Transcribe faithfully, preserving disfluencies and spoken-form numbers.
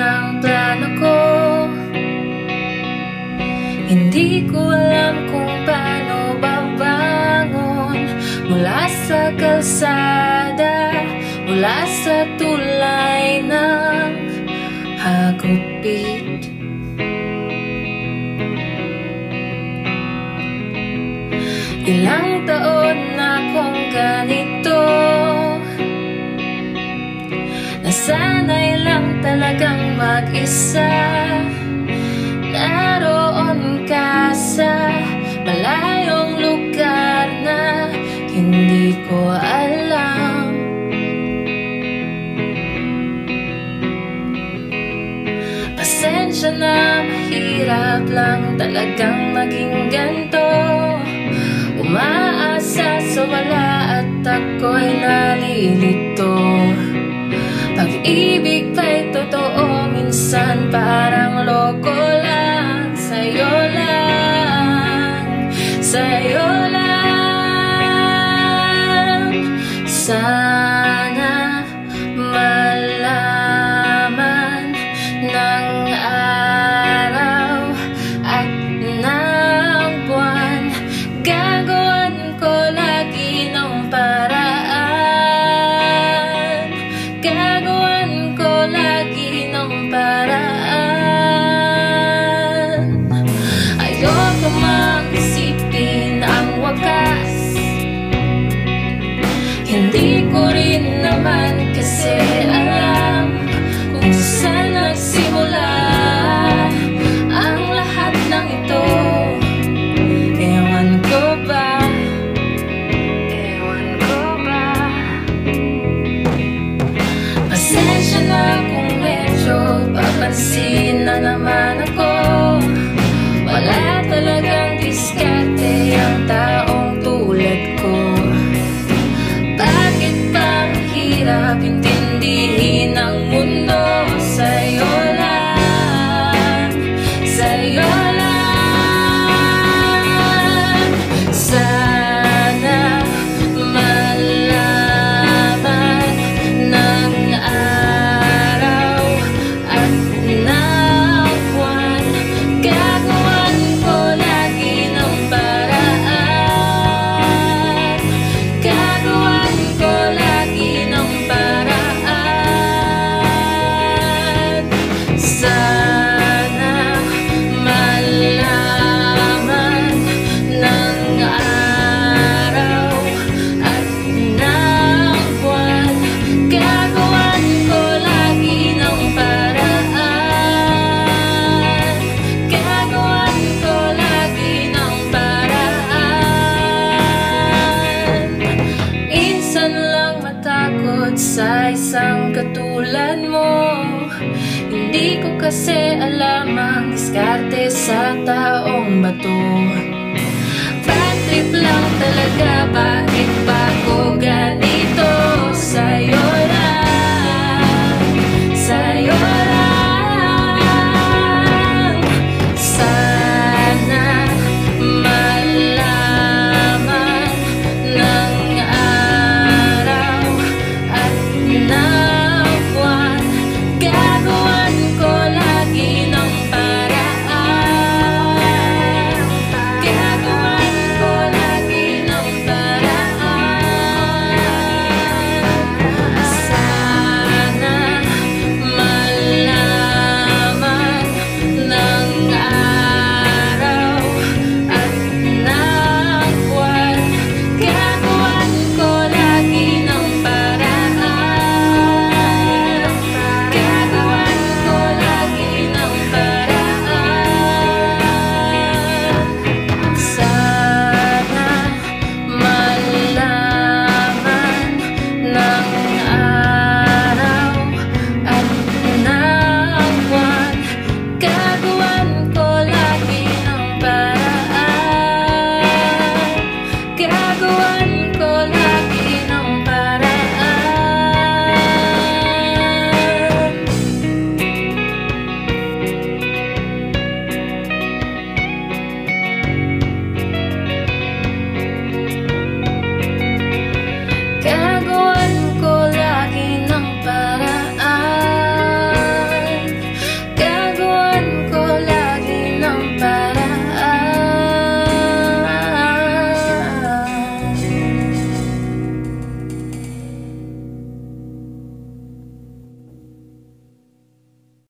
ang plano ko. Hindi ko alam kung paano babangon mula sa kalsada, mula sa tulay ng hagupit. Ilang taon na akong ganito, nasanay lang talagang mag-isa. Naroon ka sa malayong lugar na hindi ko alam. Pasensya na, mahirap lang talagang maging ganito. Umaasa sa wala at ako'y nalilito. Pag-ibig ba'y totoo? Minsan parang loko lang. Sa'yo lang, sa'yo lang. Sana malaman ng araw at ng buwan, gagawin ko lagi ng paraan. Gagawin ko lagi ng paraan. Ayoko mang isipin ang wakas. Hindi ko rin naman kasi alam kung saan nagsimula ang lahat ng ito. Ewan ko ba, ewan ko ba. Pasensya na kung medyo papansin na naman ako. Wala talagang diskarte ang taong tulad ko. Bakit ba mahirap intindihin ang mundo? Sa'yo lang, sa'yo lang. Sana malaman ng araw at ng buwan, gagawin ko lagi ng paraan. Gagawin ko lagi ng paraan. Sana malaman ng araw at ng buwan, gagawin ko lagi ng paraan. Gagawin ko lagi ng paraan. Minsan lang matakot sa isang katulad mo. Hindi ko kasi alam ang diskarte sa taong bato. Bad trip lang talaga, bakit ba ko ganito? Sa'yo lang, sa'yo lang. Sana malaman ng araw at ng buwan, gagawin ko lagi ng paraan. Gagawin ko lagi ng paraan. Sana malaman ng araw at ng buwan, gagawin ko lagi ng paraan. Gagawin ko lagi ng paraan. Sana malaman ng araw at ng buwan, gagawin ko lagi ng paraan. Gagawin